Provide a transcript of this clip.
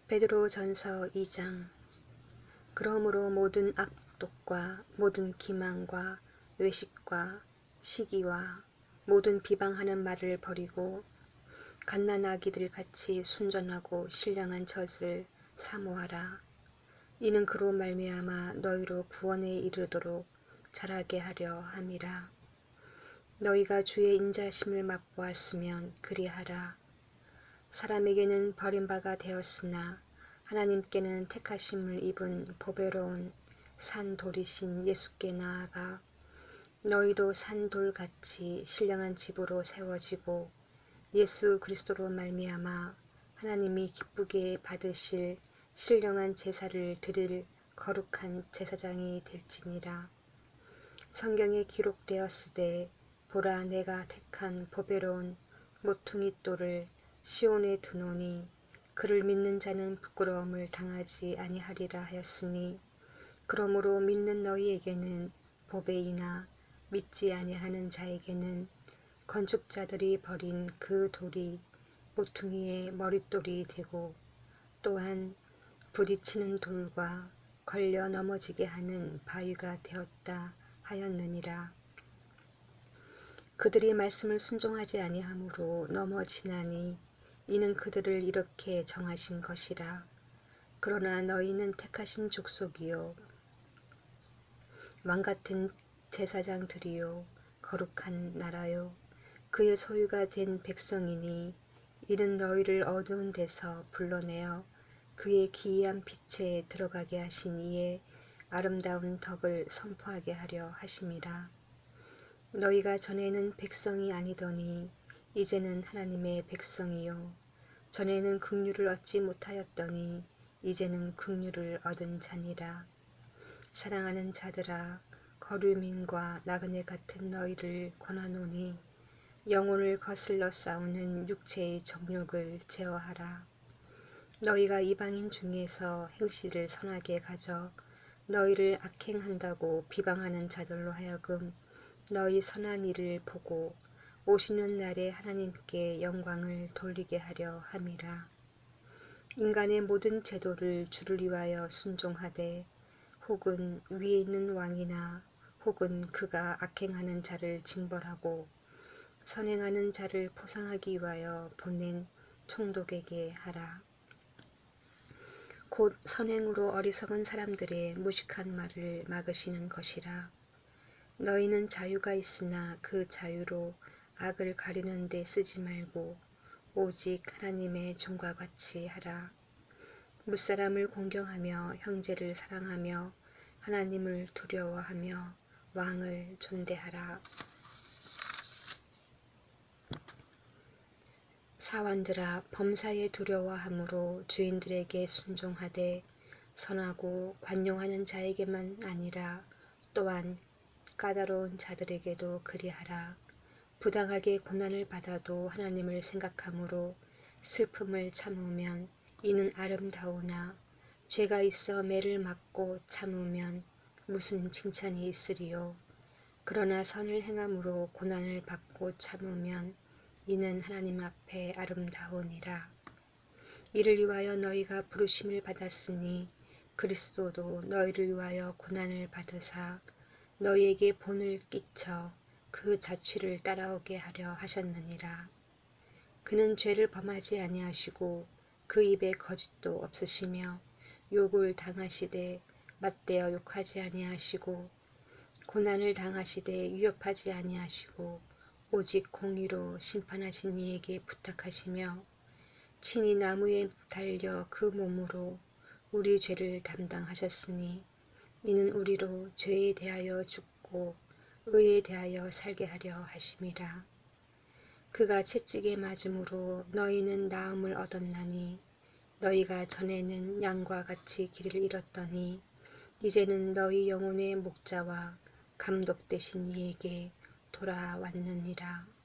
베드로전서 2장. 그러므로 모든 악독과 모든 기망과 외식과 시기와 모든 비방하는 말을 버리고 갓난아기들 같이 순전하고 신령한 젖을 사모하라. 이는 그로 말미암아 너희로 구원에 이르도록 자라게 하려 함이라. 너희가 주의 인자심을 맛보았으면 그리하라. 사람에게는 버림바가 되었으나 하나님께는 택하심을 입은 보배로운 산돌이신 예수께 나아가 너희도 산돌같이 신령한 집으로 세워지고 예수 그리스도로 말미암아 하나님이 기쁘게 받으실 신령한 제사를 드릴 거룩한 제사장이 될지니라. 성경에 기록되었으되 보라, 내가 택한 보배로운 모퉁이 돌을 시온에 두노니 그를 믿는 자는 부끄러움을 당하지 아니하리라 하였으니, 그러므로 믿는 너희에게는 보배이나 믿지 아니하는 자에게는 건축자들이 버린 그 돌이 모퉁이의 머릿돌이 되고 또한 부딪히는 돌과 걸려 넘어지게 하는 바위가 되었다 하였느니라. 그들이 말씀을 순종하지 아니하므로 넘어지나니 이는 그들을 이렇게 정하신 것이라. 그러나 너희는 택하신 족속이요 왕같은 제사장들이요 거룩한 나라요 그의 소유가 된 백성이니 이는 너희를 어두운 데서 불러내어 그의 기이한 빛에 들어가게 하신 이의 아름다운 덕을 선포하게 하려 하심이라. 너희가 전에는 백성이 아니더니 이제는 하나님의 백성이요 전에는 긍휼을 얻지 못하였더니 이제는 긍휼을 얻은 자니라. 사랑하는 자들아, 거류민과 나그네 같은 너희를 권하노니 영혼을 거슬러 싸우는 육체의 정욕을 제어하라. 너희가 이방인 중에서 행실을 선하게 가져 너희를 악행한다고 비방하는 자들로 하여금 너희 선한 일을 보고 오시는 날에 하나님께 영광을 돌리게 하려 함이라. 인간의 모든 제도를 주를 위하여 순종하되 혹은 위에 있는 왕이나 혹은 그가 악행하는 자를 징벌하고 선행하는 자를 포상하기 위하여 보낸 총독에게 하라. 곧 선행으로 어리석은 사람들의 무식한 말을 막으시는 것이라. 너희는 자유가 있으나 그 자유로 악을 가리는 데 쓰지 말고 오직 하나님의 종과 같이 하라. 무사람을 공경하며 형제를 사랑하며 하나님을 두려워하며 왕을 존대하라. 사환들아, 범사에 두려워함으로 주인들에게 순종하되 선하고 관용하는 자에게만 아니라 또한 까다로운 자들에게도 그리하라. 부당하게 고난을 받아도 하나님을 생각함으로 슬픔을 참으면 이는 아름다우나 죄가 있어 매를 맞고 참으면 무슨 칭찬이 있으리요. 그러나 선을 행함으로 고난을 받고 참으면 이는 하나님 앞에 아름다우니라. 이를 위하여 너희가 부르심을 받았으니 그리스도도 너희를 위하여 고난을 받으사 너희에게 본을 끼쳐 그 자취를 따라오게 하려 하셨느니라. 그는 죄를 범하지 아니하시고 그 입에 거짓도 없으시며 욕을 당하시되 맞대어 욕하지 아니하시고 고난을 당하시되 위협하지 아니하시고 오직 공의로 심판하신 이에게 부탁하시며 친히 나무에 달려 그 몸으로 우리 죄를 담당하셨으니 이는 우리로 죄에 대하여 죽고 의에 대하여 살게 하려 하심이라. 그가 채찍에 맞음으로 너희는 나음을 얻었나니 너희가 전에는 양과 같이 길을 잃었더니 이제는 너희 영혼의 목자와 감독 되신 이에게 돌아왔느니라.